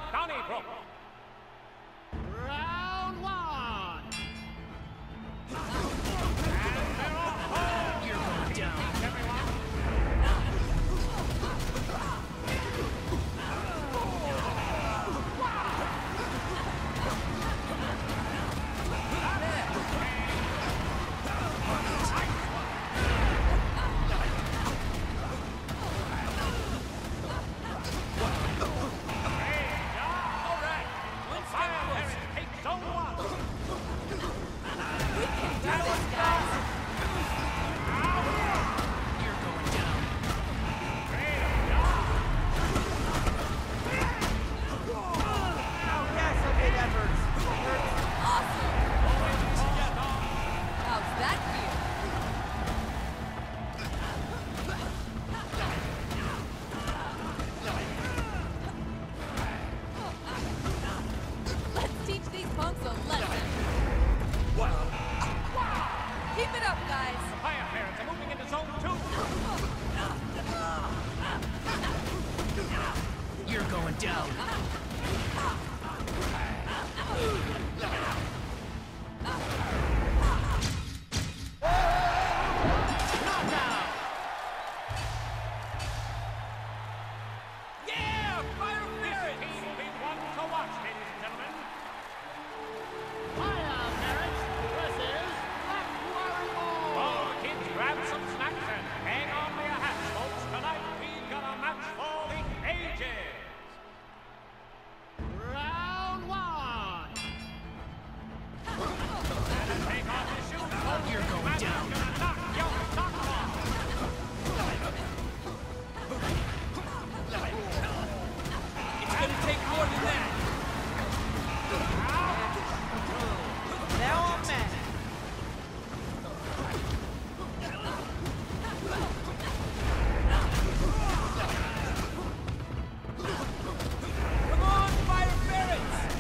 Donnybrook. Round one. And they're off home. You're going down. Everyone. You're going down. Yeah! Fire Ferret! This will be one to watch, ladies and gentlemen. Fire Ferret versus Black Warrior. Oh, kids, grab some snacks and hang on to your hats, folks. Tonight we've got a match for the ages. Round one. And take off your shoes, folks. You're going Match is down. gonna knock your socks off. It's gonna take more than that. Now I'm mad. Come on, Fire Ferrets!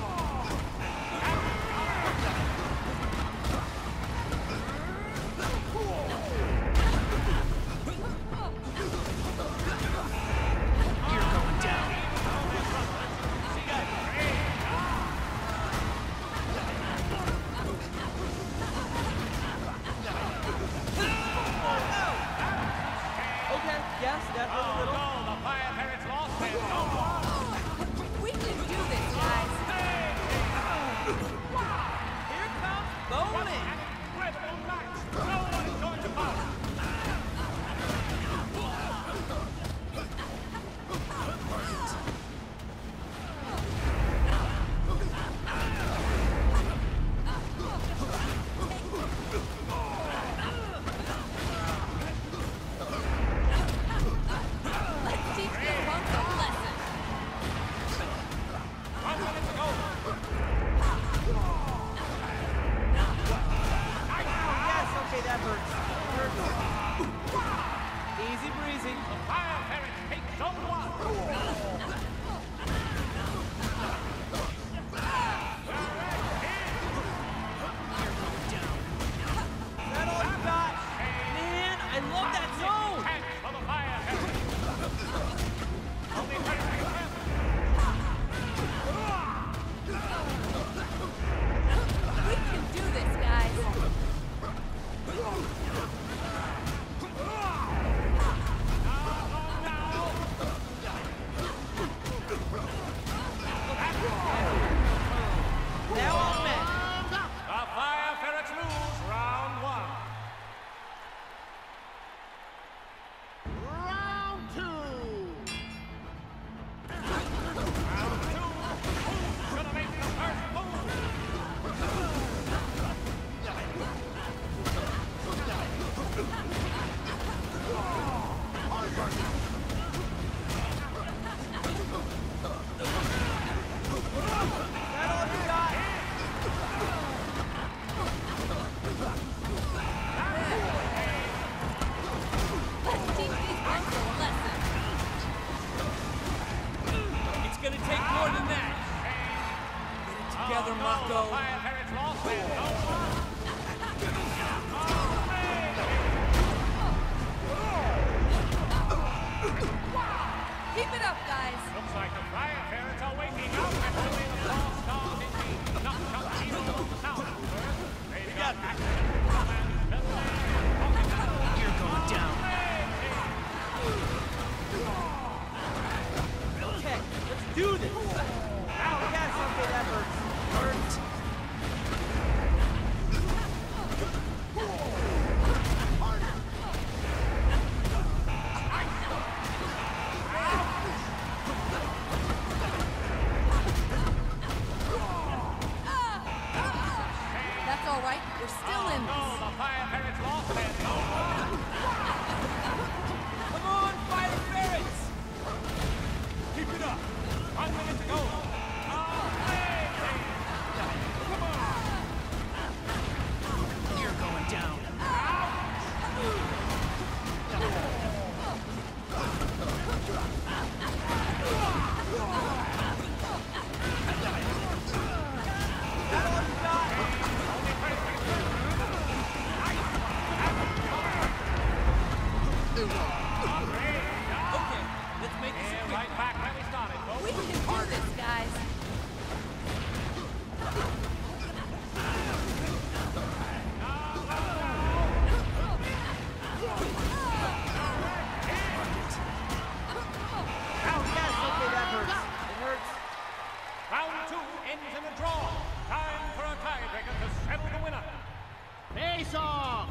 You're going down. Okay, yes, that hurt a Oh, little. no, the Fire Ferrets lost and no more. We can do this, guys. Here comes What Bowman. an incredible match. No one is going to bow. Let's teach these punks a lesson. 1 minute to go. Yes, okay, that hurts. Easy breezy. The Fire Ferrets take zone 1. Is that all you got? Man, I love that zone. Thanks for the Fire Ferrets. Only 30 seconds left. We can do this, guys. Now I'm mad. The Fire Ferrets lose round 1. Round two. Round 2. Who's gonna make the first move? Is that all you got? Let's teach these punks a lesson. It's gonna take more than that. Get it together, The Mako. Fire Ferrets lost and no more. Keep it up, guys. Looks like the Fire Ferrets are wasting it. Ow, yes, okay, that hurts. Hurt. That's all right. We're still in No, this. the Fire Pirates lost their Come on, Fire Ferrets! Keep it up. 1 minute to go. Amazing. Come on. You're going down. Okay, let's make this a And quick right back where we started, folks. We can do this, guys. Ow, yes, okay, that hurts. It hurts. Round 2 ends in a draw. Time for a tiebreaker to settle the winner. Face off.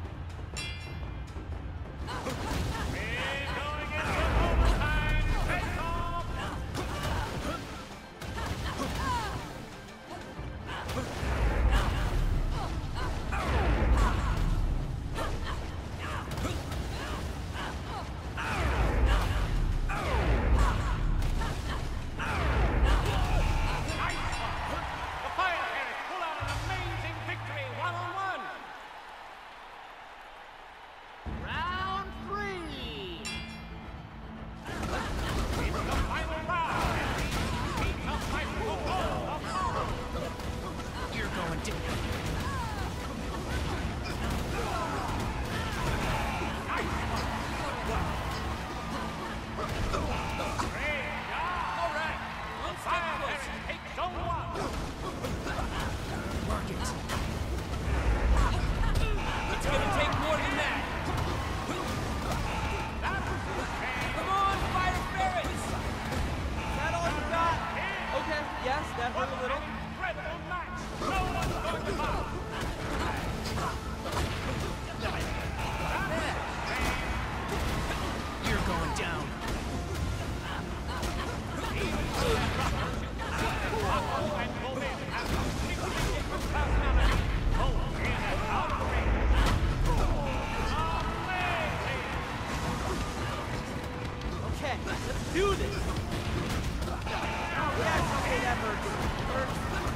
We're going into overtime. Face off. The Fire Pirates pull out an amazing victory, 1-on-1. Round 3. It's the final round, and these teams are fighting for all of power. You're going down. All right, One step Fire closer. Pirates take zone 1. Mark it. It's gonna take more than that. Come on, Fire Ferrets! Is that all you got? Okay, yes, that hurt a little. An incredible match. No one's going to bow. You're going down. Paco and Bowman have completely different personalities. Both in and out of the ring. Amazing. Okay, let's do this. Oh, yes, okay, that hurts. Hurts.